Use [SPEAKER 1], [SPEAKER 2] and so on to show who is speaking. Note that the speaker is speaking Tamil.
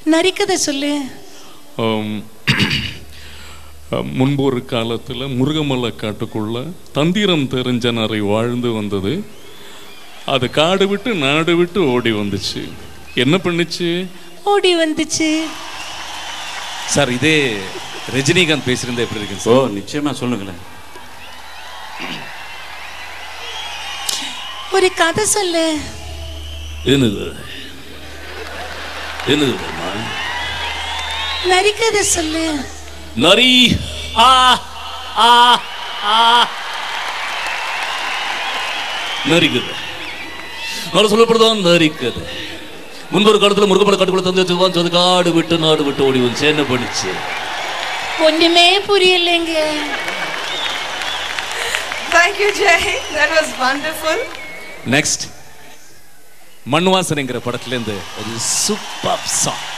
[SPEAKER 1] நரிக்கதை சொல்லு.
[SPEAKER 2] முன்பு ஒரு காலத்தில் முருகமலை காட்டுக்குள்ள தந்திரம் தெரிஞ்ச நரி வாழ்ந்து வந்தது. அது காடு விட்டு நாடு விட்டு ஓடி வந்துச்சு. என்ன பண்ணுச்சு?
[SPEAKER 1] ஓடி வந்துச்சு.
[SPEAKER 3] சார் இதே ரஜினிகாந்த் பேசியிருந்தா எப்படி இருக்கு?
[SPEAKER 4] ஓ நிச்சயமா சொல்லுங்களேன்.
[SPEAKER 1] ஒரு கதை சொல்லு.
[SPEAKER 4] என்னது என்னது?
[SPEAKER 1] நரிக்கதை சொல்லு.
[SPEAKER 4] நரி நரிக்கதை நான் சொல்லப்படுதான். நரிக்கதை முன்பு ஒரு காலத்துல முருகமலை காட்டுக்குள்ள தந்து காடு விட்டு நாடு விட்டு ஓடி வந்து என்ன பண்ணிச்சு?
[SPEAKER 1] ஒண்ணுமே புரியலைங்க.
[SPEAKER 5] Thank you, Jay. That was wonderful.
[SPEAKER 3] Next மண்வாசனைங்கிற படத்துல இருந்து ஒரு சூப்பர் சாங்.